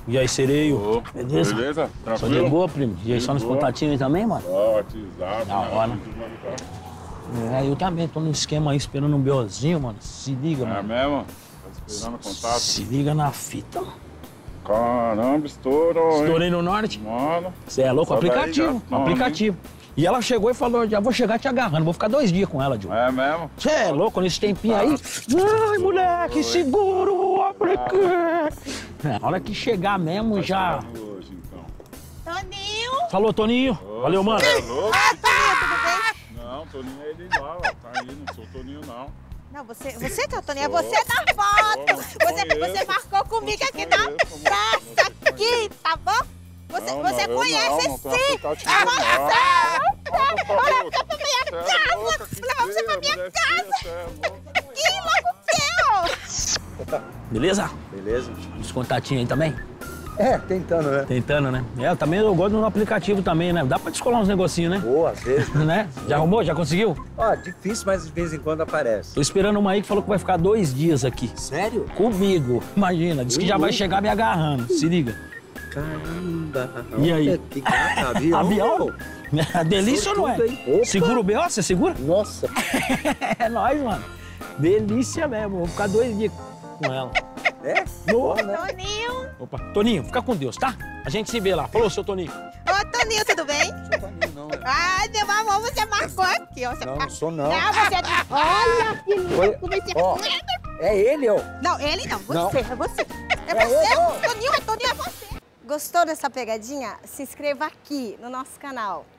E aí, sereio? Beleza? Beleza? Só de boa, primo? E aí, só nos contatinhos aí também, mano? WhatsApp. Da hora. Eu também tô no esquema aí, esperando um BOzinho, mano. Se liga, mano. É mesmo? Tá esperando o contato? Se liga na fita. Caramba, estourou, hein? Estourei no norte. Mano. Você é louco? Só daí Aplicativo. já toma, Aplicativo. E ela chegou e falou, já vou chegar te agarrando, vou ficar 2 dias com ela, Diogo. É mesmo? Você é louco nesse tempinho aí? Ai, moleque, seguro, aplique. Na hora que chegar mesmo, já... Hoje, então. Toninho! Falou, Toninho. Valeu, mano. É louco? Ah, Toninho, tudo bem? Não, Toninho é ele lá, ó. Tá aí, não sou Toninho, não. Não, você que é o Toninho, é você da foto! Você marcou comigo aqui na praça, aqui, tá bom? Você conhece sim! Olha, fica pra minha casa! Leva você pra minha casa! Aqui, logo seu! Beleza? Beleza? Os contatinhos aí também? É, tentando, né? Tentando, né? Também eu gosto do aplicativo também, né? Dá pra descolar uns negocinhos, né? Boa, às vezes. Né? Já arrumou? Já conseguiu? Ó, difícil, mas de vez em quando aparece. Tô esperando uma aí que falou que vai ficar 2 dias aqui. Sério? Comigo. Imagina, disse que já vai chegar me agarrando. Se liga. Caramba. E aí? Que gata, avião. Avião? Delícia ou não é? Opa. Segura o B.O.? Você segura? Nossa. É nóis, mano. Delícia mesmo. Vou ficar 2 dias com ela. É? Boa, né? Toninho! Opa. Toninho, fica com Deus, tá? A gente se vê lá. Falou, seu Toninho. Ô, Toninho, tudo bem? Não sou Toninho, não, né? Ai, meu amor, você marcou aqui, ó. Você Não, não sou, não. Não, você... Olha que lindo, como esse... Ó, é ele, ó. Não, ele não, Não. você, é você. É É você, eu, não. Toninho, é você. Gostou dessa pegadinha? Se inscreva aqui no nosso canal.